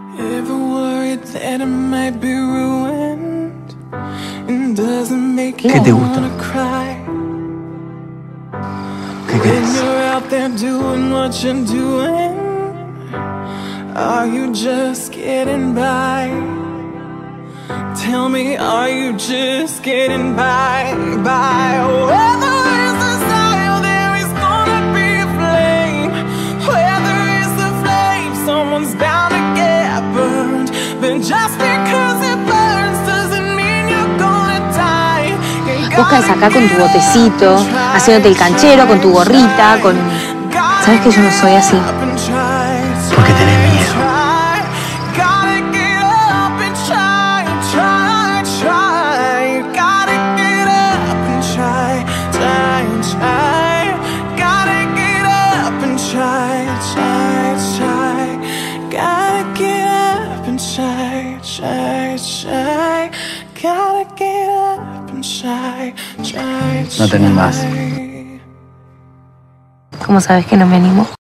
Ever worried that it might be ruined? And doesn't make you wanna cry? ¿Qué querés? When you're out there doing what you're doing, are you just getting by? Tell me, are you just getting by? Where there is desire, there is gonna be a flame. Where there is a flame, someone's bound to get burned. But just because it burns doesn't mean you're gonna die. Vos caes acá con tu botecito, haciéndote el canchero, con tu gorrita, con... Sabes que yo no soy así. Porque tenés miedo. No te animás. ¿Cómo sabes que no me animo?